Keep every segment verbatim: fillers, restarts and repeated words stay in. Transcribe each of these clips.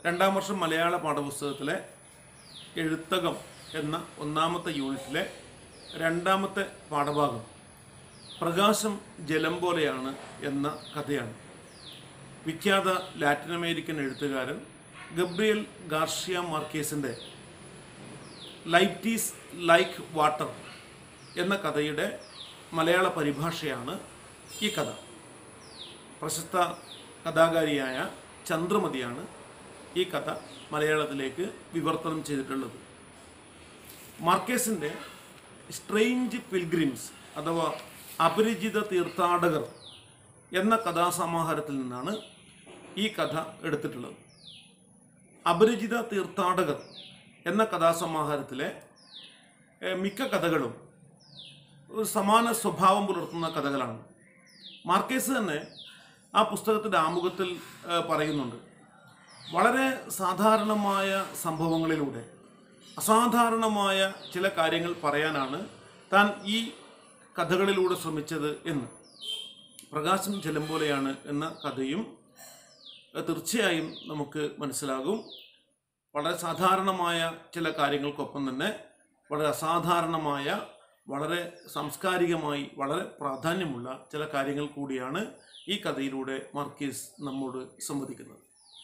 രണ്ടാം വർഷം മലയാള പാഠപുസ്തകത്തിലെ എഴുത്തകം എന്ന ഒന്നാമത്തെ യൂണിറ്റിലെ രണ്ടാമത്തെ പാഠഭാഗം പ്രകാശം ജലം പോലെയാണ് എന്ന കഥയാണ്. വിഖ്യാത ലാറ്റിൻ അമേരിക്കൻ എഴുത്തുകാരൻ ഗബ്രിയൽ ഗാർഷ്യ മാർക്കേസിൻ്റെ ലൈറ്റ് ഈസ് ലൈക്ക് വാട്ടർ എന്ന കഥയുടെ മലയാള പരിഭാഷയാണ് ഈ കഥ. പ്രശസ്ത കഥാകാരിയായ ചന്ദ്രമതിയാണ് ഈ കഥ മലയാളത്തിലേക്ക് വിവർത്തനം ചെയ്തിട്ടുള്ളത്. മാർക്കേസിൻ്റെ സ്ട്രേഞ്ച് പിൽഗ്രിംസ് അഥവാ അപരിചിത തീർത്ഥാടകർ എന്ന കഥാസമാഹാരത്തിൽ നിന്നാണ് ഈ കഥ എടുത്തിട്ടുള്ളത്. അപരിചിത തീർത്ഥാടകർ എന്ന കഥാസമാഹാരത്തിലെ മിക്ക കഥകളും സമാന സ്വഭാവം പുലർത്തുന്ന കഥകളാണ്. മാർക്കേസ് തന്നെ ആ പുസ്തകത്തിൻ്റെ ആമുഖത്തിൽ പറയുന്നുണ്ട്, വളരെ സാധാരണമായ സംഭവങ്ങളിലൂടെ അസാധാരണമായ ചില കാര്യങ്ങൾ പറയാനാണ് താൻ ഈ കഥകളിലൂടെ ശ്രമിച്ചത് എന്ന്. പ്രകാശം ജലം പോലെയാണ് എന്ന കഥയും തീർച്ചയായും നമുക്ക് മനസ്സിലാകും. വളരെ സാധാരണമായ ചില കാര്യങ്ങൾക്കൊപ്പം തന്നെ വളരെ അസാധാരണമായ, വളരെ സാംസ്കാരികമായി വളരെ പ്രാധാന്യമുള്ള ചില കാര്യങ്ങൾ കൂടിയാണ് ഈ കഥയിലൂടെ മാർക്കേസ് നമ്മോട് സംവദിക്കുന്നത്.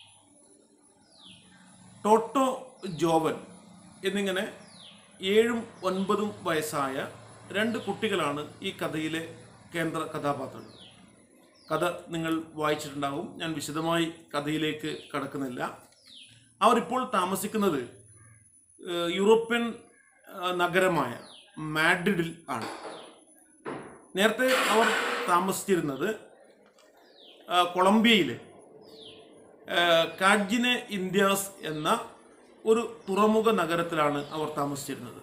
ടോട്ടോ, ജോവൻ എന്നിങ്ങനെ ഏഴും ഒൻപതും വയസ്സായ രണ്ട് കുട്ടികളാണ് ഈ കഥയിലെ കേന്ദ്ര കഥാപാത്രങ്ങൾ. കഥ നിങ്ങൾ വായിച്ചിട്ടുണ്ടാകും, ഞാൻ വിശദമായി കഥയിലേക്ക് കടക്കുന്നില്ല. അവരിപ്പോൾ താമസിക്കുന്നത് യൂറോപ്യൻ നഗരമായ മാഡ്രിഡിൽ ആണ്. നേരത്തെ അവർ താമസിച്ചിരുന്നത് കൊളംബിയയിലെ കാഡ്ജിനെ ഇന്ത്യാസ് എന്ന ഒരു തുറമുഖ നഗരത്തിലാണ് അവർ താമസിച്ചിരുന്നത്.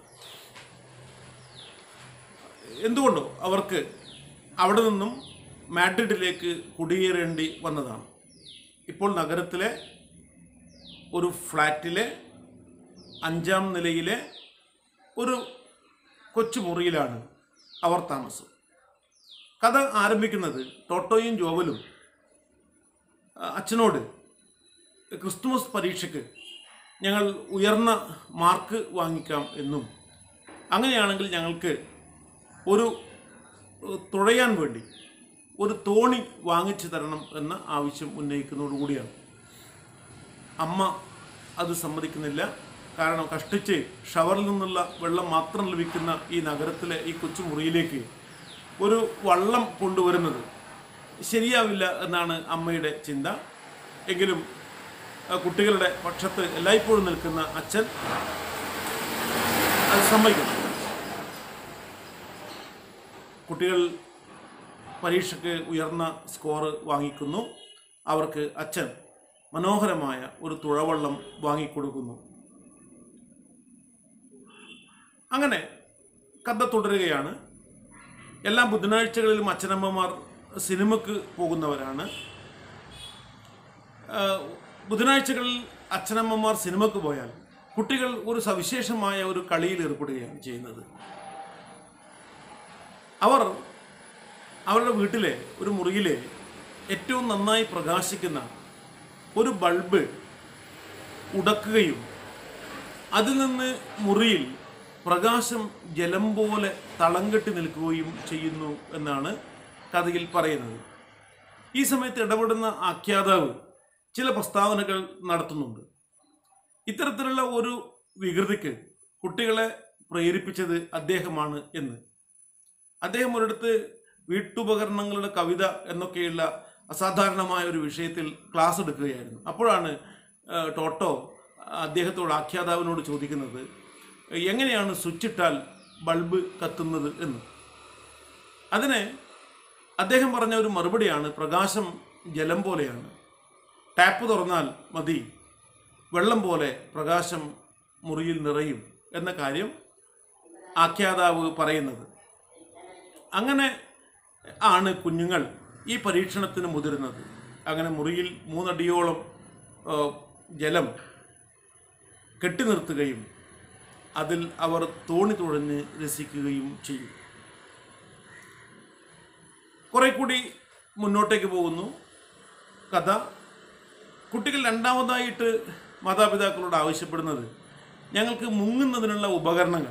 എന്തുകൊണ്ടോ അവർക്ക് അവിടെ നിന്നും മാഡ്രിഡിലേക്ക് കുടിയേറേണ്ടി വന്നതാണ്. ഇപ്പോൾ നഗരത്തിലെ ഒരു ഫ്ലാറ്റിലെ അഞ്ചാം നിലയിലെ ഒരു കൊച്ചു മുറിയിലാണ് അവർ താമസം. കഥ ആരംഭിക്കുന്നത് ടോട്ടോയും ജോവലും അച്ഛനോട് ക്രിസ്തുമസ് പരീക്ഷയ്ക്ക് ഞങ്ങൾ ഉയർന്ന മാർക്ക് വാങ്ങിക്കാം എന്നും അങ്ങനെയാണെങ്കിൽ ഞങ്ങൾക്ക് ഒരു തുഴയാൻ വേണ്ടി ഒരു തോണി വാങ്ങിച്ചു തരണം എന്ന ആവശ്യം ഉന്നയിക്കുന്നതോടുകൂടിയാണ്. അമ്മ അത് സമ്മതിക്കുന്നില്ല. കാരണം കഷ്ടിച്ച് ഷവറിൽ നിന്നുള്ള വെള്ളം മാത്രം ലഭിക്കുന്ന ഈ നഗരത്തിലെ ഈ കൊച്ചു മുറിയിലേക്ക് ഒരു വള്ളം കൊണ്ടുവരുന്നത് ശരിയാവില്ല എന്നാണ് അമ്മയുടെ ചിന്ത. എങ്കിലും കുട്ടികളുടെ പക്ഷത്ത് എല്ലായ്പ്പോഴും നിൽക്കുന്ന അച്ഛൻ അത് സമ്മതിക്കുന്നു. കുട്ടികൾ പരീക്ഷയ്ക്ക് ഉയർന്ന സ്കോർ വാങ്ങിക്കുന്നു. അവർക്ക് അച്ഛൻ മനോഹരമായ ഒരു തുഴവള്ളം വാങ്ങിക്കൊടുക്കുന്നു. അങ്ങനെ കഥ തുടരുകയാണ്. എല്ലാ ബുധനാഴ്ചകളിലും അച്ഛനമ്മമാർ സിനിമക്ക് പോകുന്നവരാണ്. ബുധനാഴ്ചകളിൽ അച്ഛനമ്മമാർ സിനിമക്ക് പോയാൽ കുട്ടികൾ ഒരു സവിശേഷമായ ഒരു കളിയിൽ ഏർപ്പെടുകയാണ് ചെയ്യുന്നത്. അവർ അവരുടെ വീട്ടിലെ ഒരു മുറിയിലെ ഏറ്റവും നന്നായി പ്രകാശിക്കുന്ന ഒരു ബൾബ് ഉടക്കുകയും അതിൽ നിന്ന് മുറിയിൽ പ്രകാശം ജലം പോലെ തളം കെട്ടി നിൽക്കുകയും ചെയ്യുന്നു എന്നാണ് കഥയിൽ പറയുന്നത്. ഈ സമയത്ത് ഇടപെടുന്ന ആഖ്യാതാവ് ചില പ്രസ്താവനകൾ നടത്തുന്നുണ്ട്. ഇത്തരത്തിലുള്ള ഒരു വികൃതിക്ക് കുട്ടികളെ പ്രേരിപ്പിച്ചത് അദ്ദേഹമാണ് എന്ന്. അദ്ദേഹം ഒരിടത്ത് വീട്ടുപകരണങ്ങളുടെ കവിത എന്നൊക്കെയുള്ള അസാധാരണമായ ഒരു വിഷയത്തിൽ ക്ലാസ് എടുക്കുകയായിരുന്നു. അപ്പോഴാണ് ടോട്ടോ അദ്ദേഹത്തോട്, ആഖ്യാതാവിനോട് ചോദിക്കുന്നത്, എങ്ങനെയാണ് സ്വിച്ചിട്ടാൽ ബൾബ് കത്തുന്നത് എന്ന്. അതിന് അദ്ദേഹം പറഞ്ഞ ഒരു മറുപടിയാണ്, പ്രകാശം ജലം പോലെയാണ്, ടാപ്പ് തുറന്നാൽ മതി, വെള്ളം പോലെ പ്രകാശം മുറിയിൽ നിറയും എന്ന കാര്യം ആഖ്യാതാവ് പറയുന്നത്. അങ്ങനെ ആണ് കുഞ്ഞുങ്ങൾ ഈ പരീക്ഷണത്തിന് മുതിരുന്നത്. അങ്ങനെ മുറിയിൽ മൂന്നടിയോളം ജലം കെട്ടി നിർത്തുകയും അതിൽ അവർ തോണി തുഴഞ്ഞ് രസിക്കുകയും ചെയ്യും. കുറെ കൂടി മുന്നോട്ടേക്ക് പോകുന്നു കഥ. കുട്ടികൾ രണ്ടാമതായിട്ട് മാതാപിതാക്കളോട് ആവശ്യപ്പെടുന്നത് ഞങ്ങൾക്ക് മുങ്ങുന്നതിനുള്ള ഉപകരണങ്ങൾ,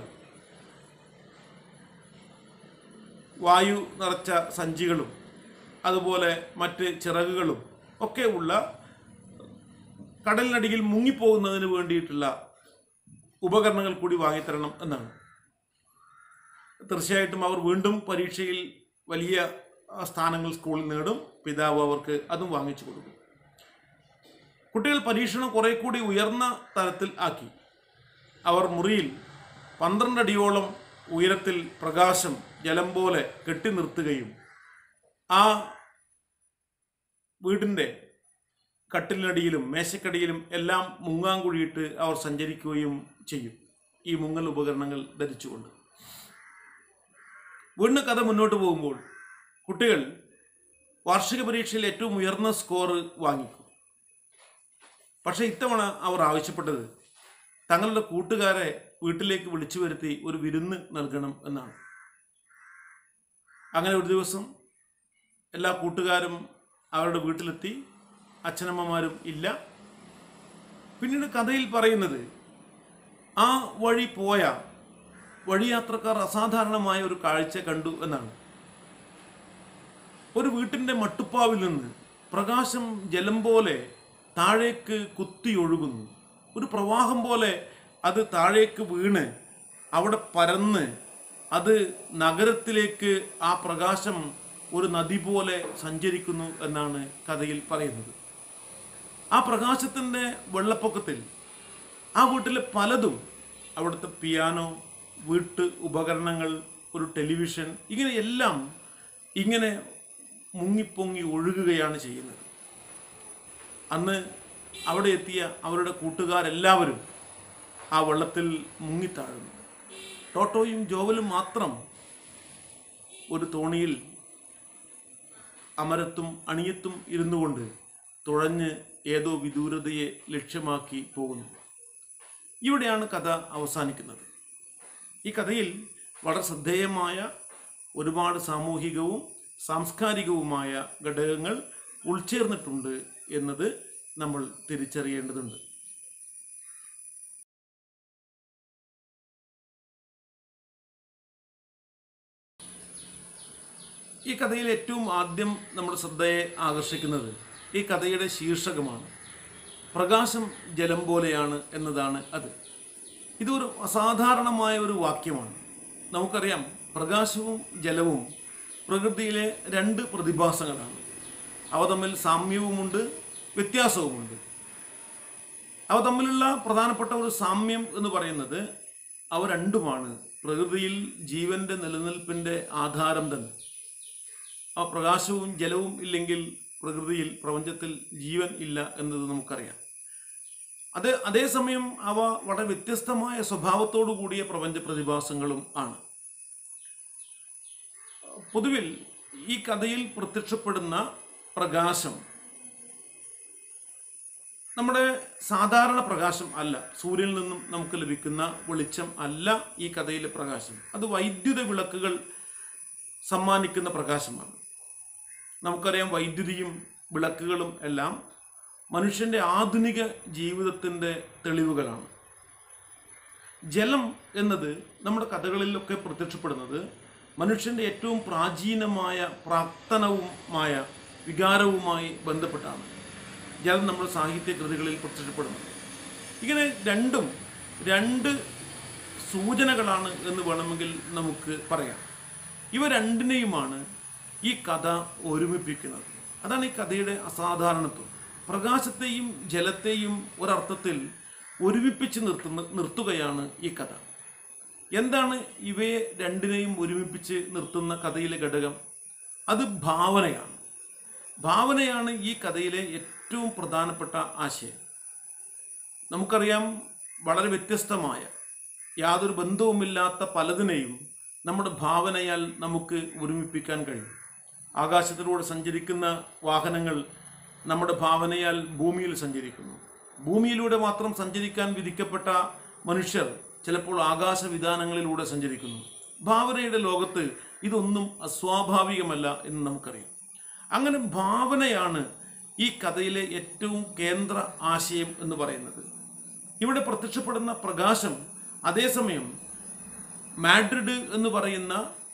വായു നിറച്ച സഞ്ചികളും അതുപോലെ മറ്റ് ചിറകുകളും ഒക്കെ ഉള്ള കടലിനടിയിൽ മുങ്ങിപ്പോകുന്നതിന് വേണ്ടിയിട്ടുള്ള ഉപകരണങ്ങൾ കൂടി വാങ്ങിത്തരണം എന്നാണ്. തീർച്ചയായിട്ടും അവർ വീണ്ടും പരീക്ഷയിൽ വലിയ സ്ഥാനങ്ങൾ സ്കൂളിൽ നേടും. പിതാവ് അവർക്ക് അതും വാങ്ങിച്ചു കൊടുക്കും. കുട്ടികൾ പരീക്ഷണം കുറെ കൂടി ഉയർന്ന തലത്തിൽ ആക്കി. അവർ മുറിയിൽ പന്ത്രണ്ടടിയോളം ഉയരത്തിൽ പ്രകാശം ജലം പോലെ കെട്ടി നിർത്തുകയും ആ വീടിൻ്റെ കട്ടിലിനടിയിലും മേശക്കടിയിലും എല്ലാം മുങ്ങാങ്കുഴിയിട്ട് അവർ സഞ്ചരിക്കുകയും ചെയ്യും, ഈ മുങ്ങൽ ഉപകരണങ്ങൾ ധരിച്ചുകൊണ്ട്. വീണ്ടും കഥ മുന്നോട്ട് പോകുമ്പോൾ കുട്ടികൾ വാർഷിക പരീക്ഷയിൽ ഏറ്റവും ഉയർന്ന സ്കോർ വാങ്ങിക്കും. പക്ഷെ ഇത്തവണ അവർ ആവശ്യപ്പെട്ടത് തങ്ങളുടെ കൂട്ടുകാരെ വീട്ടിലേക്ക് വിളിച്ചു വരുത്തി ഒരു വിരുന്ന് നൽകണം എന്നാണ്. അങ്ങനെ ഒരു ദിവസം എല്ലാ കൂട്ടുകാരും അവരുടെ വീട്ടിലെത്തി. അച്ഛനമ്മമാരും ഇല്ല. പിന്നീട് കഥയിൽ പറയുന്നത് ആ വഴി പോയ വഴിയാത്രക്കാർ അസാധാരണമായ ഒരു കാഴ്ച കണ്ടു എന്നാണ്. ഒരു വീട്ടിൻ്റെ മട്ടുപ്പാവിൽ നിന്ന് പ്രകാശം ജലം പോലെ താഴേക്ക് കുത്തി ഒഴുകുന്നു. ഒരു പ്രവാഹം പോലെ അത് താഴേക്ക് വീണ് അവിടെ പരന്ന് അത് നഗരത്തിലേക്ക് ആ പ്രകാശം ഒരു നദി പോലെ സഞ്ചരിക്കുന്നു എന്നാണ് കഥയിൽ പറയുന്നത്. ആ പ്രകാശത്തിൻ്റെ വെള്ളപ്പൊക്കത്തിൽ ആ വീട്ടിലെ പലതും, അവിടുത്തെ പിയാനോ, വീട്ട് ഉപകരണങ്ങൾ, ഒരു ടെലിവിഷൻ, ഇങ്ങനെ എല്ലാം ഇങ്ങനെ മുങ്ങിപ്പൊങ്ങി ഒഴുകുകയാണ് ചെയ്യുന്നത്. അന്ന് അവിടെ എത്തിയ അവരുടെ കൂട്ടുകാരെല്ലാവരും ആ വെള്ളത്തിൽ മുങ്ങിത്താഴുന്നു. ടോട്ടോയും ജോവലും മാത്രം ഒരു തോണിയിൽ അമരത്തും അണിയത്തും ഇരുന്നു കൊണ്ട് തുഴഞ്ഞ് ഏതോ വിദൂരതയെ ലക്ഷ്യമാക്കി പോകുന്നു. ഇവിടെയാണ് കഥ അവസാനിക്കുന്നത്. ഈ കഥയിൽ വളരെ ശ്രദ്ധേയമായ ഒരുപാട് സാമൂഹികവും സാംസ്കാരികവുമായ ഘടകങ്ങൾ ഉൾച്ചേർന്നിട്ടുണ്ട് എന്നത് നമ്മൾ തിരിച്ചറിയേണ്ടതുണ്ട്. ഈ കഥയിൽ ഏറ്റവും ആദ്യം നമ്മുടെ ശ്രദ്ധയെ ആകർഷിക്കുന്നത് ഈ കഥയുടെ ശീർഷകമാണ്. പ്രകാശം ജലം പോലെയാണ് എന്നതാണ് അത്. ഇതൊരു അസാധാരണമായ ഒരു വാക്യമാണ്. നമുക്കറിയാം, പ്രകാശവും ജലവും പ്രകൃതിയിലെ രണ്ട് പ്രതിഭാസങ്ങളാണ്. അവ തമ്മിൽ സാമ്യവുമുണ്ട്, വ്യത്യാസവുമുണ്ട്. അവ തമ്മിലുള്ള പ്രധാനപ്പെട്ട ഒരു സാമ്യം എന്ന് പറയുന്നത് അവ രണ്ടുമാണ് പ്രകൃതിയിൽ ജീവൻ്റെ നിലനിൽപ്പിൻ്റെ ആധാരം തന്നെ. ആ പ്രകാശവും ജലവും ഇല്ലെങ്കിൽ പ്രകൃതിയിൽ, പ്രപഞ്ചത്തിൽ ജീവൻ ഇല്ല എന്നത് നമുക്കറിയാം. അത് അതേസമയം അവ വളരെ വ്യത്യസ്തമായ സ്വഭാവത്തോടു കൂടിയ പ്രപഞ്ച പ്രതിഭാസങ്ങളും ആണ്. പൊതുവിൽ ഈ കഥയിൽ പ്രത്യക്ഷപ്പെടുന്ന പ്രകാശം നമ്മുടെ സാധാരണ പ്രകാശം അല്ല. സൂര്യനിൽ നിന്നും നമുക്ക് ലഭിക്കുന്ന വെളിച്ചം അല്ല ഈ കഥയിലെ പ്രകാശം. അത് വൈദ്യുത വിളക്കുകൾ സമ്മാനിക്കുന്ന പ്രകാശമാണ്. നമുക്കറിയാം, വൈദ്യുതിയും വിളക്കുകളും എല്ലാം മനുഷ്യൻ്റെ ആധുനിക ജീവിതത്തിൻ്റെ തെളിവുകളാണ്. ജലം എന്നത് നമ്മുടെ കഥകളിലൊക്കെ പ്രത്യക്ഷപ്പെടുന്നത് മനുഷ്യൻ്റെ ഏറ്റവും പ്രാചീനമായ പ്രാക്തനവുമായ വികാരവുമായി ബന്ധപ്പെട്ടാണ് ജലം നമ്മുടെ സാഹിത്യ കൃതികളിൽ പ്രത്യക്ഷപ്പെടുന്നത്. ഇങ്ങനെ രണ്ടും രണ്ട് സൂചനകളാണ് എന്ന് വേണമെങ്കിൽ നമുക്ക് പറയാം. ഇവ രണ്ടിനെയുമാണ് ഈ കഥ ഒരുമിപ്പിക്കുന്നത്. അതാണ് ഈ കഥയുടെ അസാധാരണത്വം. പ്രകാശത്തെയും ജലത്തെയും ഒരർത്ഥത്തിൽ ഒരുമിപ്പിച്ച് നിർത്തുന്ന നിർത്തുകയാണ് ഈ കഥ. എന്താണ് ഇവയെ രണ്ടിനെയും ഒരുമിപ്പിച്ച് നിർത്തുന്ന കഥയിലെ ഘടകം? അത് ഭാവനയാണ്. ഭാവനയാണ് ഈ കഥയിലെ ഏറ്റവും പ്രധാനപ്പെട്ട ആശയം. നമുക്കറിയാം, വളരെ വ്യത്യസ്തമായ യാതൊരു ബന്ധവുമില്ലാത്ത പലതിനെയും നമ്മുടെ ഭാവനയാൽ നമുക്ക് ഒരുമിപ്പിക്കാൻ കഴിയും. ആകാശത്തിലൂടെ സഞ്ചരിക്കുന്ന വാഹനങ്ങൾ നമ്മുടെ ഭാവനയാൽ ഭൂമിയിൽ സഞ്ചരിക്കുന്നു. ഭൂമിയിലൂടെ മാത്രം സഞ്ചരിക്കാൻ വിധിക്കപ്പെട്ട മനുഷ്യർ ചിലപ്പോൾ ആകാശവിധാനങ്ങളിലൂടെ സഞ്ചരിക്കുന്നു. ഭാവനയുടെ ലോകത്ത് ഇതൊന്നും അസ്വാഭാവികമല്ല എന്ന് നമുക്കറിയാം. അങ്ങനെ ഭാവനയാണ് ഈ കഥയിലെ ഏറ്റവും കേന്ദ്ര ആശയം എന്ന് പറയുന്നത്. ഇവിടെ പ്രത്യക്ഷപ്പെടുന്ന പ്രകാശം അതേസമയം മാഡ്രിഡ് എന്ന് പറയുന്ന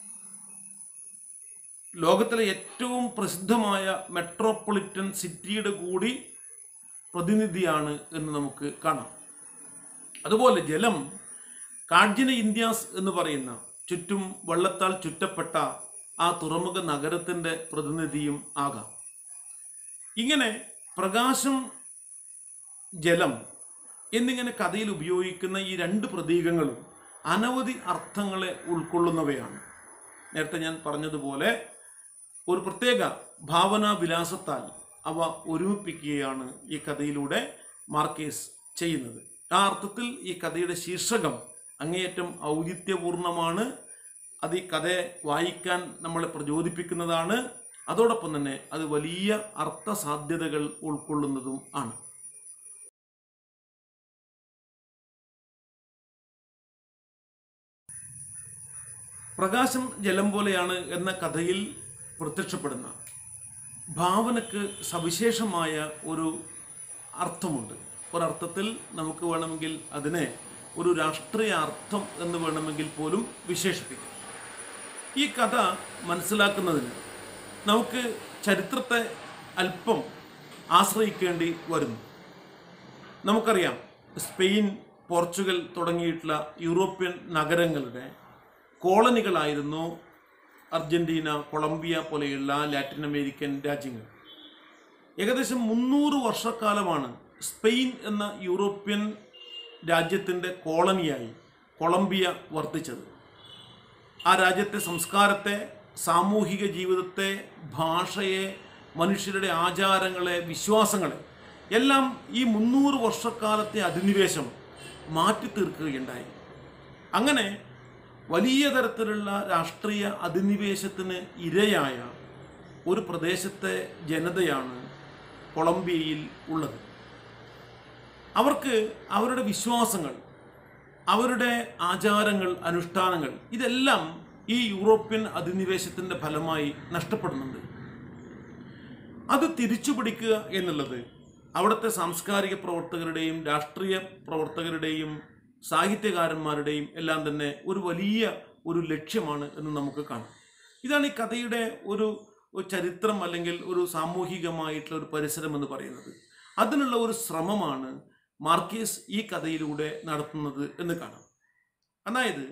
ലോകത്തിലെ ഏറ്റവും പ്രസിദ്ധമായ മെട്രോപൊളിറ്റൻ സിറ്റിയുടെ കൂടി പ്രതിനിധിയാണ് എന്ന് നമുക്ക് കാണാം. അതുപോലെ ജലം കാഡ്ജിന ഇന്ത്യാസ് എന്ന് പറയുന്ന ചുറ്റും വെള്ളത്താൽ ചുറ്റപ്പെട്ട ആ തുറമുഖ നഗരത്തിൻ്റെ പ്രതിനിധിയും ആകാം. ഇങ്ങനെ പ്രകാശം, ജലം എന്നിങ്ങനെ കഥയിൽ ഉപയോഗിക്കുന്ന ഈ രണ്ട് പ്രതീകങ്ങളും അനവധി അർത്ഥങ്ങളെ ഉൾക്കൊള്ളുന്നവയാണ്. നേരത്തെ ഞാൻ പറഞ്ഞതുപോലെ ഒരു പ്രത്യേക ഭാവനാ വിലാസത്താൽ അവ ഒരുമിപ്പിക്കുകയാണ് ഈ കഥയിലൂടെ മാർക്കേസ് ചെയ്യുന്നത്. ആ അർത്ഥത്തിൽ ഈ കഥയുടെ ശീർഷകം അങ്ങേയറ്റം ഔചിത്യപൂർണമാണ്. അത് ഈ കഥയെ വായിക്കാൻ നമ്മളെ പ്രചോദിപ്പിക്കുന്നതാണ്. അതോടൊപ്പം തന്നെ അത് വലിയ അർത്ഥസാധ്യതകൾ ഉൾക്കൊള്ളുന്നതും ആണ്. പ്രകാശം ജലം പോലെയാണ് എന്ന കഥയിൽ പ്രത്യക്ഷപ്പെടുന്ന ഭാവനക്ക് സവിശേഷമായ ഒരു അർത്ഥമുണ്ട്. ഒരർത്ഥത്തിൽ നമുക്ക് വേണമെങ്കിൽ അതിനെ ഒരു രാഷ്ട്രീയ അർത്ഥം എന്ന് വേണമെങ്കിൽ പോലും വിശേഷിപ്പിക്കാം. ഈ കഥ മനസ്സിലാക്കുന്നതിന് നമുക്ക് ചരിത്രത്തെ അല്പം ആശ്രയിക്കേണ്ടി വരുന്നു. നമുക്കറിയാം, സ്പെയിൻ, പോർച്ചുഗൽ തുടങ്ങിയിട്ടുള്ള യൂറോപ്യൻ നഗരങ്ങളുടെ കോളനികളായിരുന്നു അർജന്റീന, കൊളംബിയ പോലെയുള്ള ലാറ്റിൻ അമേരിക്കൻ രാജ്യങ്ങൾ. ഏകദേശം മുന്നൂറ് വർഷക്കാലമാണ് സ്പെയിൻ എന്ന യൂറോപ്യൻ രാജ്യത്തിൻ്റെ കോളനിയായി കൊളംബിയ വർത്തിച്ചത്. ആ രാജ്യത്തെ സംസ്കാരത്തെ, സാമൂഹിക ജീവിതത്തെ, ഭാഷയെ, മനുഷ്യരുടെ ആചാരങ്ങളെ, വിശ്വാസങ്ങളെ എല്ലാം ഈ മുന്നൂറ് വർഷക്കാലത്തെ അധിനിവേശം മാറ്റി തീർക്കുകയുണ്ടായി. അങ്ങനെ വലിയ തരത്തിലുള്ള രാഷ്ട്രീയ അധിനിവേശത്തിന് ഇരയായ ഒരു പ്രദേശത്തെ ജനതയാണ് കൊളംബിയയിൽ ഉള്ളത്. അവർക്ക് അവരുടെ വിശ്വാസങ്ങൾ, അവരുടെ ആചാരങ്ങൾ, അനുഷ്ഠാനങ്ങൾ ഇതെല്ലാം ഈ യൂറോപ്യൻ അധിനിവേശത്തിൻ്റെ ഫലമായി നഷ്ടപ്പെടുന്നുണ്ട്. അത് തിരിച്ചു പിടിക്കുക എന്നുള്ളത് അവിടുത്തെ സാംസ്കാരിക പ്രവർത്തകരുടെയും രാഷ്ട്രീയ പ്രവർത്തകരുടെയും സാഹിത്യകാരന്മാരുടെയും എല്ലാം തന്നെ ഒരു വലിയ ഒരു ലക്ഷ്യമാണ് എന്ന് നമുക്ക് കാണാം. ഇതാണ് ഈ കഥയുടെ ഒരു ചരിത്രം അല്ലെങ്കിൽ ഒരു സാമൂഹികമായിട്ടുള്ള ഒരു പരിസരം എന്ന് പറയുന്നത്. അതിനുള്ള ഒരു ശ്രമമാണ് മാർക്കേസ് ഈ കഥയിലൂടെ നടത്തുന്നത് എന്ന് കാണാം. അതായത്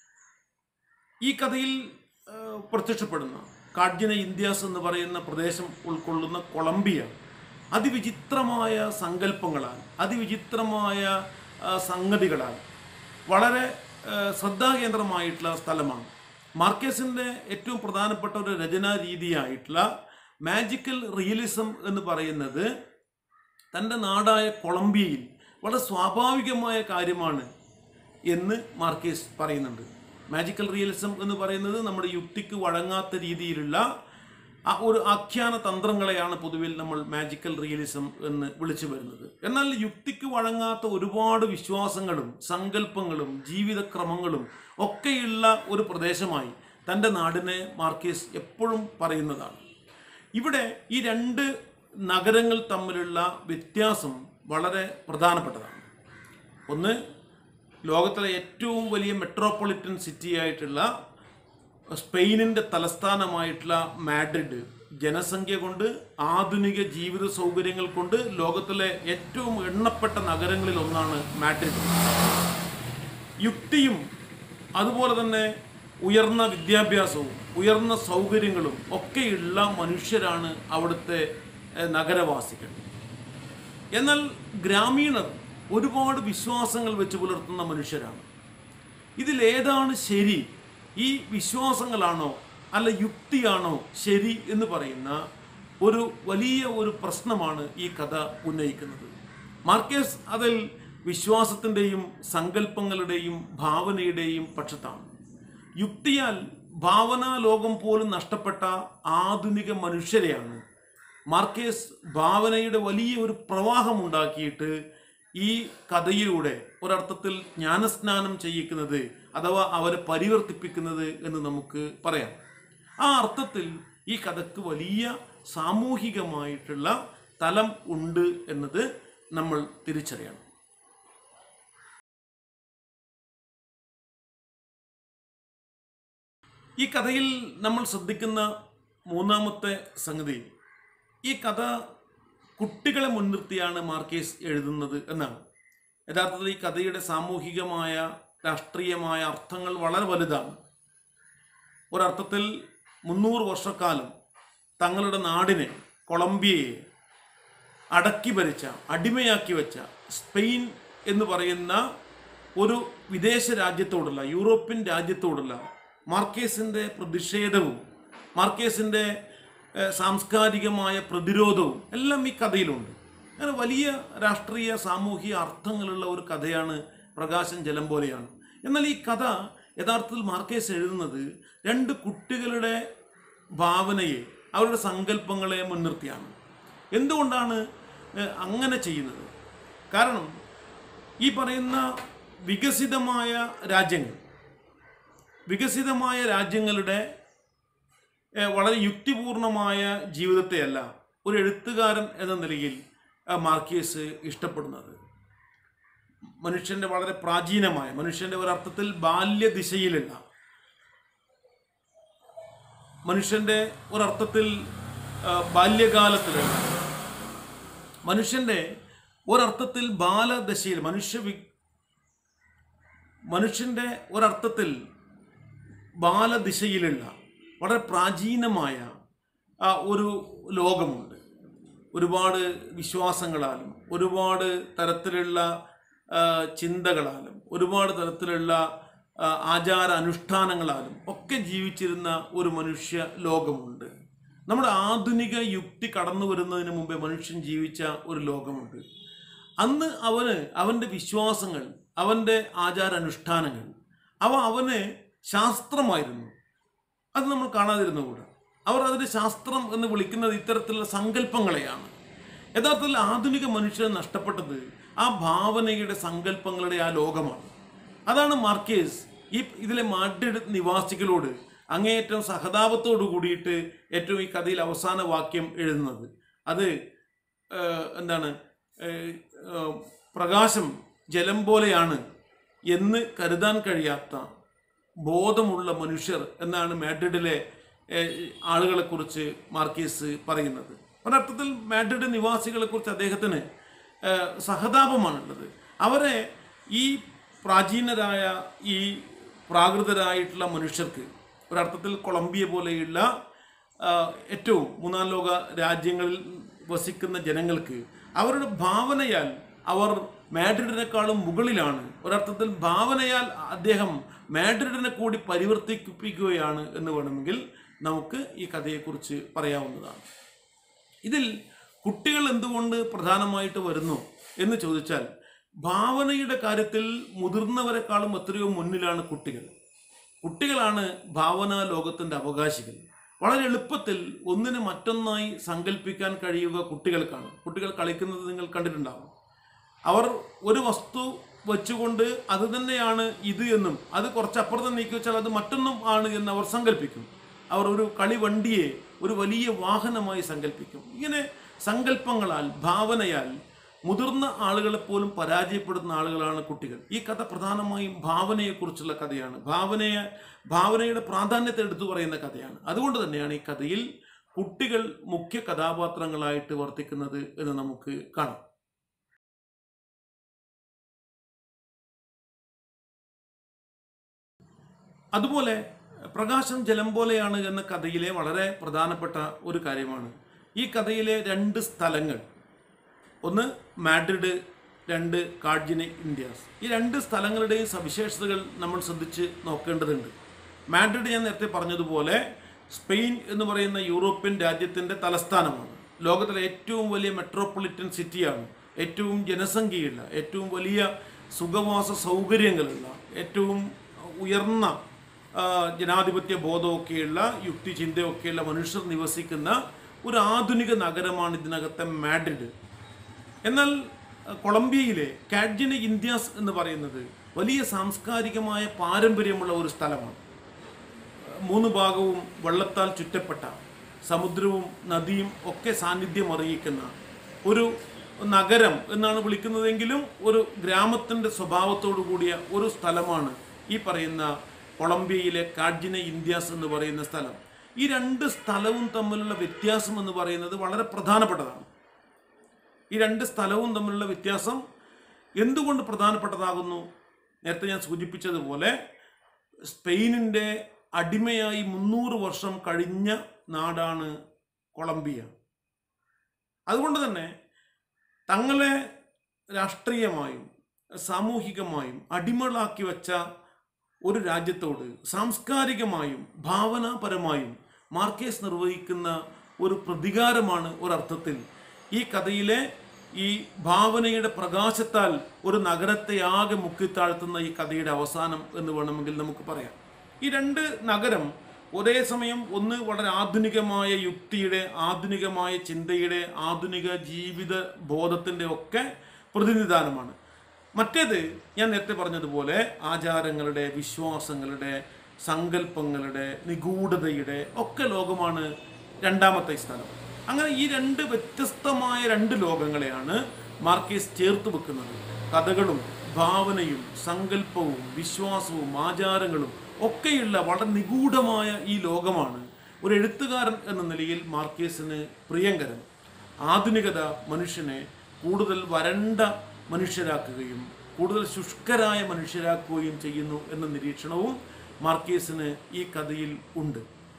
ഈ കഥയിൽ പ്രത്യക്ഷപ്പെടുന്ന കാഡ്ജിന ഇന്ത്യാസ് എന്ന് പറയുന്ന പ്രദേശം ഉൾക്കൊള്ളുന്ന കൊളംബിയ അതിവിചിത്രമായ സങ്കല്പങ്ങളാൽ, അതിവിചിത്രമായ സംഗതികളാൽ വളരെ ശ്രദ്ധാകേന്ദ്രമായിട്ടുള്ള സ്ഥലമാണ്. മാർക്കേസിൻ്റെ ഏറ്റവും പ്രധാനപ്പെട്ട ഒരു രചനാ രീതിയായിട്ടുള്ള മാജിക്കൽ റിയലിസം എന്ന് പറയുന്നത് തൻ്റെ നാടായ കൊളംബിയയിൽ വളരെ സ്വാഭാവികമായ കാര്യമാണ് എന്ന് മാർക്കേസ് പറയുന്നുണ്ട്. മാജിക്കൽ റിയലിസം എന്ന് പറയുന്നത് നമ്മുടെ യുക്തിക്ക് വഴങ്ങാത്ത രീതിയിലുള്ള ആ ഒരു ആഖ്യാന തന്ത്രങ്ങളെയാണ് പൊതുവിൽ നമ്മൾ മാജിക്കൽ റിയലിസം എന്ന് വിളിച്ചു വരുന്നത്. എന്നാൽ യുക്തിക്ക് വഴങ്ങാത്ത ഒരുപാട് വിശ്വാസങ്ങളും സങ്കല്പങ്ങളും ജീവിതക്രമങ്ങളും ഒക്കെയുള്ള ഒരു പ്രദേശമായി തൻ്റെ നാടിനെ മാർക്കേസ് എപ്പോഴും പറയുന്നതാണ്. ഇവിടെ ഈ രണ്ട് നഗരങ്ങൾ തമ്മിലുള്ള വ്യത്യാസം വളരെ പ്രധാനപ്പെട്ടതാണ്. ഒന്ന്, ലോകത്തിലെ ഏറ്റവും വലിയ മെട്രോപൊളിറ്റൻ സിറ്റിയായിട്ടുള്ള സ്പെയിനിൻ്റെ തലസ്ഥാനമായിട്ടുള്ള മാഡ്രിഡ് ജനസംഖ്യ കൊണ്ട്, ആധുനിക ജീവിത സൗകര്യങ്ങൾ കൊണ്ട് ലോകത്തിലെ ഏറ്റവും എണ്ണപ്പെട്ട നഗരങ്ങളിൽ ഒന്നാണ് മാഡ്രിഡ്. യുക്തിയും അതുപോലെ തന്നെ ഉയർന്ന വിദ്യാഭ്യാസവും ഉയർന്ന സൗകര്യങ്ങളും ഒക്കെയുള്ള മനുഷ്യരാണ് അവിടുത്തെ നഗരവാസികൾ. എന്നാൽ ഗ്രാമീണർ ഒരുപാട് വിശ്വാസങ്ങൾ വെച്ച് പുലർത്തുന്ന മനുഷ്യരാണ്. ഇതിലേതാണ് ശരി? ഈ വിശ്വാസങ്ങളാണോ അല്ല യുക്തിയാണോ ശരി എന്ന് പറയുന്ന ഒരു വലിയ ഒരു പ്രശ്നമാണ് ഈ കഥ ഉന്നയിക്കുന്നത്. മാർക്കേസ് അതിൽ വിശ്വാസത്തിൻ്റെയും സങ്കല്പങ്ങളുടെയും ഭാവനയുടെയും പക്ഷത്താണ്. യുക്തിയാൽ ഭാവനാ ലോകം പോലും നഷ്ടപ്പെട്ട ആധുനിക മനുഷ്യരെയാണ് മാർക്കേസ് ഭാവനയുടെ വലിയ ഒരു പ്രവാഹം ഉണ്ടാക്കിയിട്ട് ഈ കഥയിലൂടെ ഒരർത്ഥത്തിൽ ജ്ഞാനസ്നാനം ചെയ്യിക്കുന്നത് അഥവാ അവരെ പരിവർത്തിപ്പിക്കുന്നത് എന്ന് നമുക്ക് പറയാം. ആ അർത്ഥത്തിൽ ഈ കഥയ്ക്ക് വലിയ സാമൂഹികമായിട്ടുള്ള തലം ഉണ്ട് എന്നത് നമ്മൾ തിരിച്ചറിയണം. ഈ കഥയിൽ നമ്മൾ ശ്രദ്ധിക്കുന്ന മൂന്നാമത്തെ സംഗതി, ഈ കഥ കുട്ടികളെ മുൻനിർത്തിയാണ് മാർക്കേസ് എഴുതുന്നത് എന്നാണ്. യഥാർത്ഥത്തിൽ ഈ കഥയുടെ സാമൂഹികമായ രാഷ്ട്രീയമായ അർത്ഥങ്ങൾ വളരെ വലുതാണ്. ഒരർത്ഥത്തിൽ മുന്നൂറ് വർഷക്കാലം തങ്ങളുടെ നാടിനെ, കൊളംബിയയെ അടക്കി ഭരിച്ച, അടിമയാക്കി വെച്ച സ്പെയിൻ എന്ന് പറയുന്ന ഒരു വിദേശ രാജ്യത്തോടുള്ള, യൂറോപ്യൻ രാജ്യത്തോടുള്ള മാർക്കേസിൻ്റെ പ്രതിഷേധവും മാർക്കേസിൻ്റെ സാംസ്കാരികമായ പ്രതിരോധവും എല്ലാം ഈ കഥയിലുണ്ട്. അങ്ങനെ വലിയ രാഷ്ട്രീയ സാമൂഹിക അർത്ഥങ്ങളുള്ള ഒരു കഥയാണ് പ്രകാശം ജലം പോലെയാണ്. എന്നാൽ ഈ കഥ യഥാർത്ഥത്തിൽ മാർക്കേസ് എഴുതുന്നത് രണ്ട് കുട്ടികളുടെ ഭാവനയെ, അവരുടെ സങ്കല്പങ്ങളെ മുൻനിർത്തിയാണ്. എന്തുകൊണ്ടാണ് അങ്ങനെ ചെയ്യുന്നത്? കാരണം ഈ പറയുന്ന വികസിതമായ രാജ്യങ്ങൾ വികസിതമായ രാജ്യങ്ങളുടെ വളരെ യുക്തിപൂർണമായ ജീവിതത്തെയല്ല ഒരു എഴുത്തുകാരൻ എന്ന നിലയിൽ മാർക്കേസ് ഇഷ്ടപ്പെടുന്നത്. മനുഷ്യൻ്റെ വളരെ പ്രാചീനമായ, മനുഷ്യൻ്റെ ഒരർത്ഥത്തിൽ ബാല്യദിശയിലുള്ള, മനുഷ്യൻ്റെ ഒരർത്ഥത്തിൽ ബാല്യകാലത്തിലുള്ള, മനുഷ്യൻ്റെ ഒരർത്ഥത്തിൽ ബാലദശയിൽ, മനുഷ്യ വി മനുഷ്യൻ്റെ ഒരർത്ഥത്തിൽ ബാലദിശയിലുള്ള വളരെ പ്രാചീനമായ ഒരു ലോകമുണ്ട്. ഒരുപാട് വിശ്വാസങ്ങളാലും ഒരുപാട് തരത്തിലുള്ള ചിന്തകളാലും ഒരുപാട് തരത്തിലുള്ള ആചാര അനുഷ്ഠാനങ്ങളാലും ഒക്കെ ജീവിച്ചിരുന്ന ഒരു മനുഷ്യ ലോകമുണ്ട്. നമ്മുടെ ആധുനിക യുക്തി കടന്നു വരുന്നതിന് മുമ്പേ മനുഷ്യൻ ജീവിച്ച ഒരു ലോകമുണ്ട്. അന്ന് അവന് അവൻ്റെ വിശ്വാസങ്ങൾ, അവൻ്റെ ആചാരാനുഷ്ഠാനങ്ങൾ, അവ അവന് ശാസ്ത്രമായിരുന്നു. അത് നമ്മൾ കാണാതിരുന്നുകൂടാ. അവർ അതിന് ശാസ്ത്രം എന്ന് വിളിക്കുന്നത് ഇത്തരത്തിലുള്ള സങ്കല്പങ്ങളെയാണ്. യഥാർത്ഥത്തിൽ ആധുനിക മനുഷ്യന് നഷ്ടപ്പെട്ടത് ആ ഭാവനയുടെ സങ്കല്പങ്ങളുടെ ആ ലോകമാണ്. അതാണ് മാർക്കേസ് ഈ ഇതിലെ മാഡ്രിഡ് നിവാസികളോട് അങ്ങേയറ്റം സഹതാപത്തോടു കൂടിയിട്ട് ഏറ്റവും ഈ കഥയിൽ അവസാന വാക്യം എഴുതുന്നത്. അത് എന്താണ്, പ്രകാശം ജലം പോലെയാണ് എന്ന് കരുതാൻ കഴിയാത്ത ബോധമുള്ള മനുഷ്യർ എന്നാണ് മാഡ്രിഡിലെ ആളുകളെക്കുറിച്ച് മാർക്കേസ് പറയുന്നത്. ഒരർത്ഥത്തിൽ മാഡ്രിഡ് നിവാസികളെക്കുറിച്ച് അദ്ദേഹത്തിന് സഹതാപമാണുള്ളത്. അവരെ ഈ പ്രാചീനരായ ഈ പ്രാകൃതരായിട്ടുള്ള മനുഷ്യർക്ക്, ഒരർത്ഥത്തിൽ കൊളംബിയ പോലെയുള്ള ഏറ്റവും മൂന്നാം ലോക രാജ്യങ്ങളിൽ വസിക്കുന്ന ജനങ്ങൾക്ക് അവരുടെ ഭാവനയാൽ അവർ മാഡ്രിഡിനേക്കാളും മുകളിലാണ്. ഒരർത്ഥത്തിൽ ഭാവനയാൽ അദ്ദേഹം മാഡ്രിഡിനെ കൂടി പരിവർത്തിപ്പിക്കുകയാണ് എന്ന് വേണമെങ്കിൽ നമുക്ക് ഈ കഥയെക്കുറിച്ച് പറയാവുന്നതാണ്. ഇതിൽ കുട്ടികൾ എന്തുകൊണ്ട് പ്രധാനമായിട്ട് വരുന്നു എന്ന് ചോദിച്ചാൽ, ഭാവനയുടെ കാര്യത്തിൽ മുതിർന്നവരെക്കാളും എത്രയോ മുന്നിലാണ് കുട്ടികൾ. കുട്ടികളാണ് ഭാവനാ ലോകത്തിൻ്റെ അവകാശികൾ. വളരെ എളുപ്പത്തിൽ ഒന്നിനെ മറ്റൊന്നായി സങ്കല്പിക്കാൻ കഴിയുക കുട്ടികൾക്കാണ്. കുട്ടികൾ കളിക്കുന്നത് നിങ്ങൾ കണ്ടിട്ടുണ്ടാവും. അവർ ഒരു വസ്തു വെച്ചുകൊണ്ട് അത് തന്നെയാണ് ഇത് എന്നും അത് കുറച്ചപ്പുറത്ത് നീക്കി വെച്ചാൽ അത് മറ്റൊന്നും ആണ് എന്ന് അവർ സങ്കല്പിക്കും. അവർ ഒരു കളിവണ്ടിയെ ഒരു വലിയ വാഹനമായി സങ്കല്പിക്കും. ഇങ്ങനെ സങ്കല്പങ്ങളാൽ, ഭാവനയാൽ മുതിർന്ന ആളുകളെ പോലും പരാജയപ്പെടുന്ന ആളുകളാണ് കുട്ടികൾ. ഈ കഥ പ്രധാനമായും ഭാവനയെക്കുറിച്ചുള്ള കഥയാണ്. ഭാവനയെ ഭാവനയുടെ പ്രാധാന്യത്തെ എടുത്തു പറയുന്ന കഥയാണ്. അതുകൊണ്ട് തന്നെയാണ് ഈ കഥയിൽ കുട്ടികൾ മുഖ്യ കഥാപാത്രങ്ങളായിട്ട് വർത്തിക്കുന്നത് എന്ന് നമുക്ക് കാണാം. അതുപോലെ പ്രകാശം ജലം പോലെയാണ് എന്ന കഥയിലെ വളരെ പ്രധാനപ്പെട്ട ഒരു കാര്യമാണ് ഈ കഥയിലെ രണ്ട് സ്ഥലങ്ങൾ. ഒന്ന് മാഡ്രിഡ്, രണ്ട് കാർഡിനക് ഇന്ത്യാസ്. ഈ രണ്ട് സ്ഥലങ്ങളുടെയും സവിശേഷതകൾ നമ്മൾ ശ്രദ്ധിച്ച് നോക്കേണ്ടതുണ്ട്. മാഡ്രിഡ് ഞാൻ നേരത്തെ പറഞ്ഞതുപോലെ സ്പെയിൻ എന്ന് പറയുന്ന യൂറോപ്യൻ രാജ്യത്തിൻ്റെ തലസ്ഥാനമാണ്. ലോകത്തിലെ ഏറ്റവും വലിയ മെട്രോപൊളിറ്റൻ സിറ്റിയാണ്. ഏറ്റവും ജനസംഖ്യയുള്ള, ഏറ്റവും വലിയ സുഖവാസ സൗകര്യങ്ങളുള്ള, ഏറ്റവും ഉയർന്ന ജനാധിപത്യ ബോധമൊക്കെയുള്ള, യുക്തി ചിന്തയൊക്കെയുള്ള മനുഷ്യർ നിവസിക്കുന്ന ഒരു ആധുനിക നഗരമാണ് ഇതിനകത്തെ മാഡ്രിഡ്. എന്നാൽ കൊളംബിയയിലെ കാഡ്ജിനക് ഇന്ത്യാസ് എന്ന് പറയുന്നത് വലിയ സാംസ്കാരികമായ പാരമ്പര്യമുള്ള ഒരു സ്ഥലമാണ്. മൂന്ന് ഭാഗവും വെള്ളത്താൽ ചുറ്റപ്പെട്ട, സമുദ്രവും നദിയും ഒക്കെ സാന്നിധ്യം അറിയിക്കുന്ന ഒരു നഗരം എന്നാണ് വിളിക്കുന്നതെങ്കിലും ഒരു ഗ്രാമത്തിൻ്റെ സ്വഭാവത്തോടു കൂടിയ ഒരു സ്ഥലമാണ് ഈ പറയുന്ന കൊളംബിയയിലെ കാഡ്ജിന ഇന്ത്യാസ് എന്ന് പറയുന്ന സ്ഥലം. ഈ രണ്ട് സ്ഥലവും തമ്മിലുള്ള വ്യത്യാസം എന്ന് പറയുന്നത് വളരെ പ്രധാനപ്പെട്ടതാണ്. ഈ രണ്ട് സ്ഥലവും തമ്മിലുള്ള വ്യത്യാസം എന്തുകൊണ്ട് പ്രധാനപ്പെട്ടതാകുന്നു? നേരത്തെ ഞാൻ സൂചിപ്പിച്ചതുപോലെ സ്പെയിനിൻ്റെ അടിമയായി മുന്നൂറ് വർഷം കഴിഞ്ഞ നാടാണ് കൊളംബിയ. അതുകൊണ്ട് തന്നെ തങ്ങളെ രാഷ്ട്രീയമായും സാമൂഹികമായും അടിമകളാക്കി വച്ച ഒരു രാജ്യത്തോട് സാംസ്കാരികമായും ഭാവനാപരമായും മാർക്കേസ് നിർവഹിക്കുന്ന ഒരു പ്രതികാരമാണ് ഒരർത്ഥത്തിൽ ഈ കഥയിലെ ഈ ഭാവനയുടെ പ്രകാശത്താൽ ഒരു നഗരത്തെ ആകെ മുക്കിത്താഴ്ത്തുന്ന ഈ കഥയുടെ അവസാനം എന്ന് വേണമെങ്കിൽ നമുക്ക് പറയാം. ഈ രണ്ട് നഗരം ഒരേ സമയം ഒന്ന് വളരെ ആധുനികമായ യുക്തിയുടെ, ആധുനികമായ ചിന്തയുടെ, ആധുനിക ജീവിത ബോധത്തിൻ്റെ ഒക്കെ പ്രതിനിധാനമാണ്. മറ്റേത് ഞാൻ നേരത്തെ പറഞ്ഞതുപോലെ ആചാരങ്ങളുടെ, വിശ്വാസങ്ങളുടെ, സങ്കല്പങ്ങളുടെ, നിഗൂഢതയുടെ ഒക്കെ ലോകമാണ് രണ്ടാമത്തെ സ്ഥലം. അങ്ങനെ ഈ രണ്ട് വ്യത്യസ്തമായ രണ്ട് ലോകങ്ങളെയാണ് മാർക്കേസ് ചേർത്ത് വെക്കുന്നത്. കഥകളും ഭാവനയും സങ്കല്പവും വിശ്വാസവും ആചാരങ്ങളും ഒക്കെയുള്ള വളരെ നിഗൂഢമായ ഈ ലോകമാണ് ഒരു എഴുത്തുകാരൻ എന്ന നിലയിൽ മാർക്കേസിന് പ്രിയങ്കരം. ആധുനികത മനുഷ്യനെ കൂടുതൽ വരണ്ട മനുഷ്യരാക്കുകയും കൂടുതൽ ശുഷ്കരായ മനുഷ്യരാക്കുകയും ചെയ്യുന്നു എന്ന നിരീക്ഷണവും മാർക്കേസിന് ഈ കഥയിൽ ഉണ്ട്.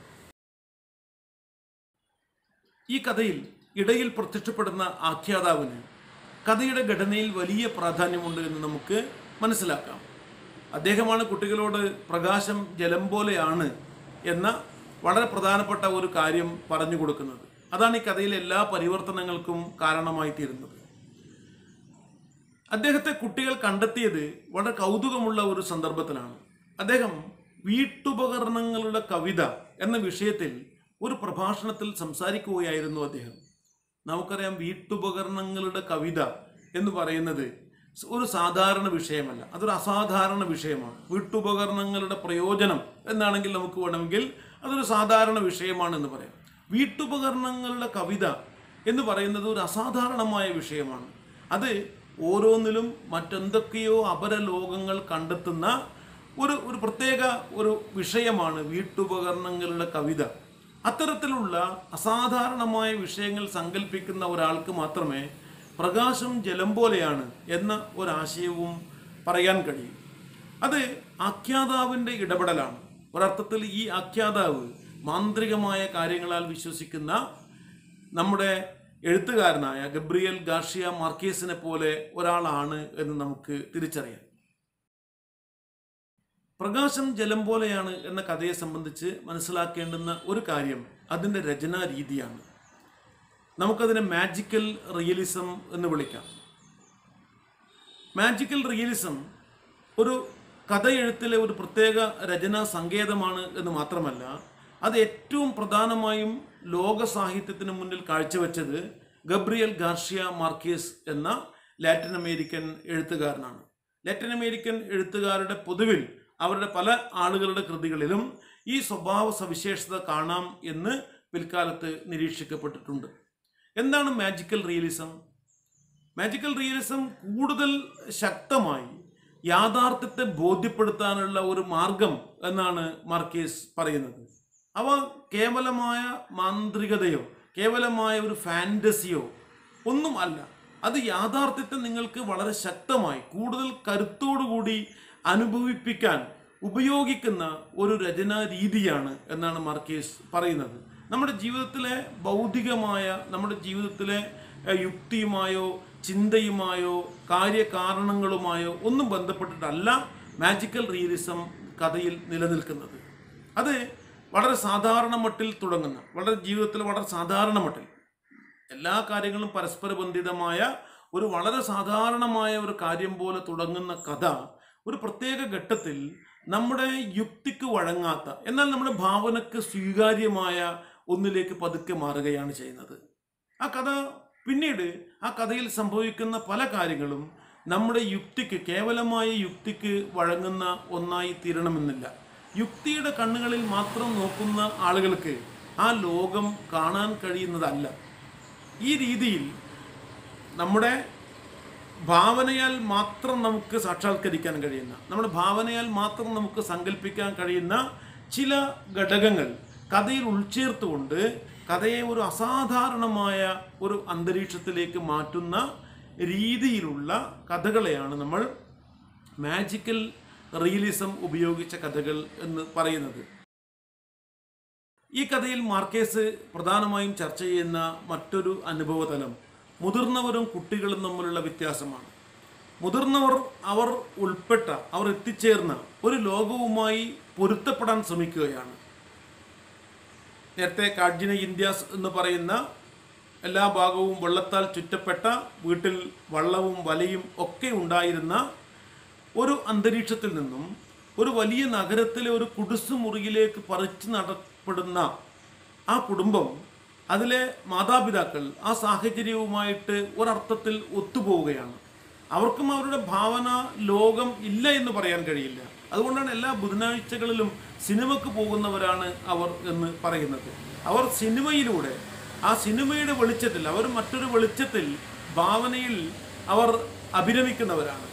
ഈ കഥയിൽ ഇടയിൽ പ്രത്യക്ഷപ്പെടുന്ന ആഖ്യാതാവിന് കഥയുടെ ഘടനയിൽ വലിയ പ്രാധാന്യമുണ്ട് എന്ന് നമുക്ക് മനസ്സിലാക്കാം. അദ്ദേഹമാണ് കുട്ടികളോട് പ്രകാശം ജലം പോലെയാണ് എന്ന വളരെ പ്രധാനപ്പെട്ട ഒരു കാര്യം പറഞ്ഞു കൊടുക്കുന്നത്. അതാണ് ഈ കഥയിലെ എല്ലാ പരിവർത്തനങ്ങൾക്കും കാരണമായി തീരുന്നത്. അദ്ദേഹത്തെ കുട്ടികൾ കണ്ടെത്തിയത് വളരെ കൗതുകമുള്ള ഒരു സന്ദർഭത്തിലാണ്. അദ്ദേഹം വീട്ടുപകരണങ്ങളുടെ കവിത എന്ന വിഷയത്തിൽ ഒരു പ്രഭാഷണത്തിൽ സംസാരിക്കുകയായിരുന്നു അദ്ദേഹം. നമുക്കറിയാം, വീട്ടുപകരണങ്ങളുടെ കവിത എന്ന് പറയുന്നത് ഒരു സാധാരണ വിഷയമല്ല, അതൊരു അസാധാരണ വിഷയമാണ്. വീട്ടുപകരണങ്ങളുടെ പ്രയോജനം എന്നാണെങ്കിൽ നമുക്ക് വേണമെങ്കിൽ അതൊരു സാധാരണ വിഷയമാണെന്ന് പറയാം. വീട്ടുപകരണങ്ങളുടെ കവിത എന്ന് പറയുന്നത് ഒരു അസാധാരണമായ വിഷയമാണ്. അത് ഓരോന്നിലും മറ്റെന്തൊക്കെയോ അപരലോകങ്ങൾ കണ്ടെത്തുന്ന ഒരു ഒരു പ്രത്യേക ഒരു വിഷയമാണ് വീട്ടുപകരണങ്ങളുടെ കവിത. അത്തരത്തിലുള്ള അസാധാരണമായ വിഷയങ്ങൾ സങ്കല്പിക്കുന്ന ഒരാൾക്ക് മാത്രമേ പ്രകാശം ജലം പോലെയാണ് എന്ന ഒരാശയവും പറയാൻ കഴിയും. അത് ആഖ്യാതാവിൻ്റെ ഇടപെടലാണ്. ഒരർത്ഥത്തിൽ ഈ ആഖ്യാതാവ് മാന്ത്രികമായ കാര്യങ്ങളാൽ വിശ്വസിക്കുന്ന നമ്മുടെ എഴുത്തുകാരനായ ഗബ്രിയേൽ ഗാർഷിയ മാർക്കേസിനെ പോലെ ഒരാളാണ് എന്ന് നമുക്ക് തിരിച്ചറിയാം. പ്രകാശം ജലം പോലെയാണ് എന്ന കഥയെ സംബന്ധിച്ച് മനസ്സിലാക്കേണ്ടുന്ന ഒരു കാര്യം അതിൻ്റെ രചനാ രീതിയാണ്. നമുക്കതിനെ മാജിക്കൽ റിയലിസം എന്ന് വിളിക്കാം. മാജിക്കൽ റിയലിസം ഒരു കഥ എഴുത്തിലെ ഒരു പ്രത്യേക രചനാ സങ്കേതമാണ് എന്ന് മാത്രമല്ല, അത് ഏറ്റവും പ്രധാനമായും ലോക സാഹിത്യത്തിന് മുന്നിൽ കാഴ്ചവെച്ചത് ഗബ്രിയേൽ ഗാർഷിയ മാർക്കേസ് എന്ന ലാറ്റിൻ അമേരിക്കൻ എഴുത്തുകാരനാണ്. ലാറ്റിൻ അമേരിക്കൻ എഴുത്തുകാരുടെ പൊതുവിൽ അവരുടെ പല ആളുകളുടെ കൃതികളിലും ഈ സ്വഭാവ സവിശേഷത കാണാം എന്ന് പിൽക്കാലത്ത് നിരീക്ഷിക്കപ്പെട്ടിട്ടുണ്ട്. എന്താണ് മാജിക്കൽ റിയലിസം? മാജിക്കൽ റിയലിസം കൂടുതൽ ശക്തമായി യാഥാർത്ഥ്യത്തെ ബോധ്യപ്പെടുത്താനുള്ള ഒരു മാർഗം എന്നാണ് മാർക്കേസ് പറയുന്നത്. അവ കേവലമായ മാന്ത്രികതയോ കേവലമായ ഒരു ഫാൻറ്റസിയോ ഒന്നും അല്ല. അത് യാഥാർത്ഥ്യത്തെ നിങ്ങൾക്ക് വളരെ ശക്തമായി കൂടുതൽ കരുത്തോടുകൂടി അനുഭവിപ്പിക്കാൻ ഉപയോഗിക്കുന്ന ഒരു രചനാ രീതിയാണ് എന്നാണ് മാർക്കേസ് പറയുന്നത്. നമ്മുടെ ജീവിതത്തിലെ ഭൗതികമായ, നമ്മുടെ ജീവിതത്തിലെ യുക്തിയുമായോ ചിന്തയുമായോ കാര്യകാരണങ്ങളുമായോ ഒന്നും ബന്ധപ്പെട്ടിട്ടല്ല മാജിക്കൽ റിയലിസം കഥയിൽ നിലനിൽക്കുന്നത്. അത് വളരെ സാധാരണ മട്ടിൽ തുടങ്ങുന്ന, വളരെ ജീവിതത്തിൽ വളരെ സാധാരണ മട്ടിൽ എല്ലാ കാര്യങ്ങളും പരസ്പര ബന്ധിതമായ ഒരു വളരെ സാധാരണമായ ഒരു കാര്യം പോലെ തുടങ്ങുന്ന കഥ ഒരു പ്രത്യേക ഘട്ടത്തിൽ നമ്മുടെ യുക്തിക്ക് വഴങ്ങാത്ത, എന്നാൽ നമ്മുടെ ഭാവനക്ക് സ്വീകാര്യമായ ഒന്നിലേക്ക് പതുക്കെ മാറുകയാണ് ചെയ്യുന്നത്. ആ കഥ പിന്നീട് ആ കഥയിൽ സംഭവിക്കുന്ന പല കാര്യങ്ങളും നമ്മുടെ യുക്തിക്ക്, കേവലമായ യുക്തിക്ക് വഴങ്ങുന്ന ഒന്നായി തീരണമെന്നില്ല. യുക്തിയുടെ കണ്ണുകളിൽ മാത്രം നോക്കുന്ന ആളുകൾക്ക് ആ ലോകം കാണാൻ കഴിയുന്നതല്ല. ഈ രീതിയിൽ നമ്മുടെ ഭാവനയാൽ മാത്രം നമുക്ക് സാക്ഷാത്കരിക്കാൻ കഴിയുന്ന, നമ്മുടെ ഭാവനയാൽ മാത്രം നമുക്ക് സങ്കല്പിക്കാൻ കഴിയുന്ന ചില ഘടകങ്ങൾ കഥയിൽ ഉൾച്ചേർത്തുകൊണ്ട് കഥയെ ഒരു അസാധാരണമായ ഒരു അന്തരീക്ഷത്തിലേക്ക് മാറ്റുന്ന രീതിയിലുള്ള കഥകളെയാണ് നമ്മൾ മാജിക്കൽ റിയലിസം ഉപയോഗിച്ച കഥകൾ എന്ന് പറയുന്നത്. ഈ കഥയിൽ മാർക്കേസ് പ്രധാനമായും ചർച്ച ചെയ്യുന്ന മറ്റൊരു അനുഭവതലം മുതിർന്നവരും കുട്ടികളും തമ്മിലുള്ള വ്യത്യാസമാണ്. മുതിർന്നവർ അവർ ഉൾപ്പെട്ട, അവർ എത്തിച്ചേർന്ന ഒരു ലോകവുമായി പൊരുത്തപ്പെടാൻ ശ്രമിക്കുകയാണ്. നേരത്തെ കാഡ്ജിന ഇന്ത്യാസ് എന്ന് പറയുന്ന എല്ലാ ഭാഗവും വെള്ളത്താൽ ചുറ്റപ്പെട്ട, വീട്ടിൽ വള്ളവും വലയും ഒക്കെ ഉണ്ടായിരുന്ന ഒരു അന്തരീക്ഷത്തിൽ നിന്നും ഒരു വലിയ നഗരത്തിലെ ഒരു കുടിസു മുറിയിലേക്ക് പറിച്ചു നടപ്പെടുന്ന ആ കുടുംബം, അതിലെ മാതാപിതാക്കൾ ആ സാഹചര്യവുമായിട്ട് ഒരർത്ഥത്തിൽ ഒത്തുപോവുകയാണ്. അവർക്കും അവരുടെ ഭാവന ലോകം ഇല്ല എന്ന് പറയാൻ കഴിയില്ല. അതുകൊണ്ടാണ് എല്ലാ ബുധനാഴ്ചകളിലും സിനിമക്ക് പോകുന്നവരാണ് അവർ എന്ന് പറയുന്നത്. അവർ സിനിമയിലൂടെ, ആ സിനിമയുടെ വെളിച്ചത്തിൽ, അവർ മറ്റൊരു വെളിച്ചത്തിൽ ഭാവനയിൽ അവർ അഭിരമിക്കുന്നവരാണ്.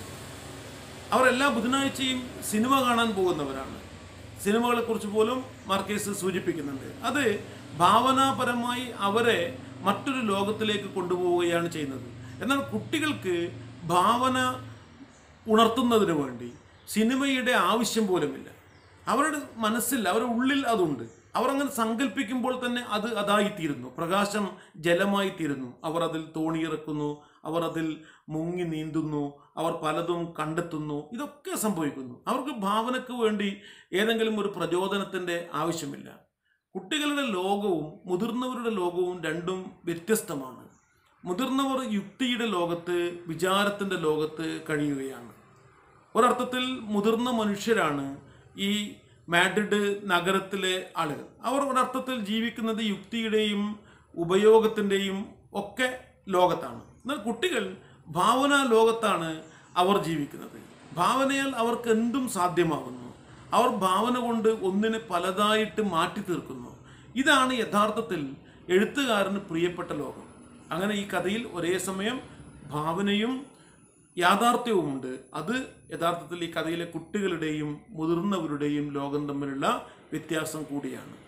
അവർ എല്ലാ ബുധനാഴ്ചയും സിനിമ കാണാൻ പോകുന്നവരാണ്. സിനിമകളെക്കുറിച്ച് പോലും മാർക്കേസ് സൂചിപ്പിക്കുന്നുണ്ട്. അത് ഭാവനാപരമായി അവരെ മറ്റൊരു ലോകത്തിലേക്ക് കൊണ്ടുപോവുകയാണ് ചെയ്യുന്നത്. എന്നാൽ കുട്ടികൾക്ക് ഭാവന ഉണർത്തുന്നതിന് വേണ്ടി സിനിമയുടെ ആവശ്യം പോലുമില്ല. അവരുടെ മനസ്സിൽ, അവരുടെ ഉള്ളിൽ അതുണ്ട്. അവർ അങ്ങനെ സങ്കല്പിക്കുമ്പോൾ തന്നെ അത് അതായിത്തീരുന്നു. പ്രകാശം ജലമായിത്തീരുന്നു. അവർ അതിൽ തോണിയിറക്കുന്നു, അവർ അതിൽ മുങ്ങി നീന്തുന്നു, അവർ പലതും കണ്ടെത്തുന്നു. ഇതൊക്കെ സംഭവിക്കുന്നു. അവർക്ക് ഭാവനയ്ക്ക് വേണ്ടി ഏതെങ്കിലും ഒരു പ്രചോദനത്തിൻ്റെ ആവശ്യമില്ല. കുട്ടികളുടെ ലോകവും മുതിർന്നവരുടെ ലോകവും രണ്ടും വ്യത്യസ്തമാണ്. മുതിർന്നവർ യുക്തിയുടെ ലോകത്ത്, വിചാരത്തിൻ്റെ ലോകത്ത് കഴിയുകയാണ്. ഒരർത്ഥത്തിൽ മുതിർന്ന മനുഷ്യരാണ് ഈ മാഡ്രിഡ് നഗരത്തിലെ ആളുകൾ. അവർ ഒരർത്ഥത്തിൽ ജീവിക്കുന്നത് യുക്തിയുടെയും ഉപയോഗത്തിൻ്റെയും ഒക്കെ ലോകത്താണ്. എന്നാൽ കുട്ടികൾ ഭാവനാ ലോകത്താണ് അവർ ജീവിക്കുന്നത്. ഭാവനയാൽ അവർക്ക് എന്തും സാധ്യമാകുന്നു. അവർ ഭാവന കൊണ്ട് ഒന്നിനെ പലതായിട്ട് മാറ്റി തീർക്കുന്നു. ഇതാണ് യഥാർത്ഥത്തിൽ എഴുത്തുകാരന് പ്രിയപ്പെട്ട ലോകം. അങ്ങനെ ഈ കഥയിൽ ഒരേ സമയം ഭാവനയും യാഥാർത്ഥ്യവുമുണ്ട്. അത് യഥാർത്ഥത്തിൽ ഈ കഥയിലെ കുട്ടികളുടെയും മുതിർന്നവരുടെയും ലോകം തമ്മിലുള്ള വ്യത്യാസം കൂടിയാണ്.